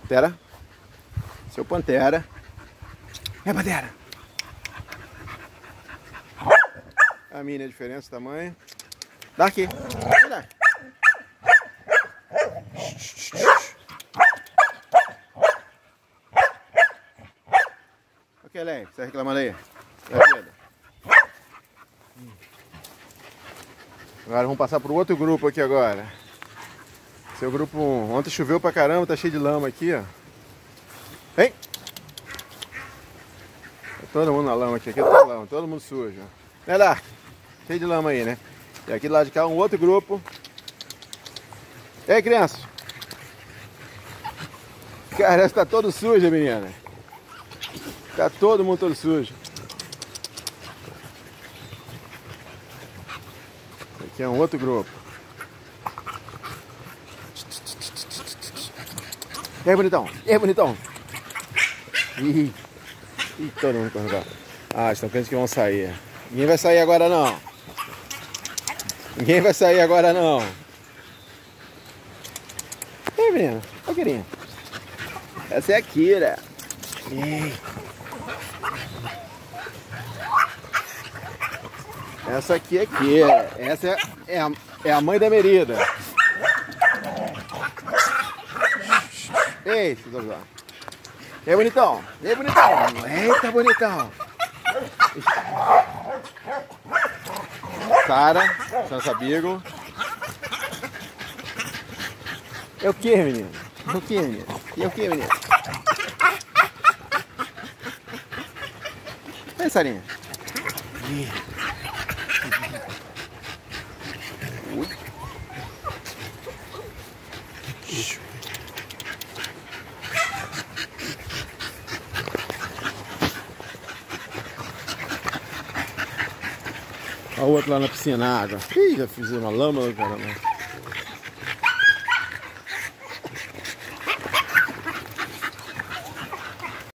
Pantera. Seu Pantera. É, Pantera. A mini, a diferença de tamanho. Dá aqui. Dá. Ok, Lê, você tá reclamando aí? Agora vamos passar para o outro grupo aqui agora. Seu grupo 1. Ontem choveu pra caramba, tá cheio de lama aqui, ó. Vem! Tá todo mundo na lama aqui, aqui tá lama, todo mundo sujo. Né, Dark? Cheio de lama aí, né? E aqui do lado de cá um outro grupo. E aí, criança? Cara, essa tá todo suja, menina. Tá todo mundo todo sujo. Aqui é um outro grupo. E aí, bonitão? E aí, bonitão? Ih, todo mundo correndo. Ah, estão pensando que vão sair. Ninguém vai sair agora não. Ninguém vai sair agora não. E aí, menina? Ó, querinha. Essa é a Kira. Essa aqui é Kira. Essa é a mãe da Merida. Ei, deixa eu usar. E aí, bonitão? E aí, bonitão? Eita, bonitão! Cara, Sansa Beagle. É o que, menino? É o que, menino? E é o que, menino? E aí, Sarinha? Ui. Olha o outro lá na piscina, na água. Ih, já fiz uma lama, caramba.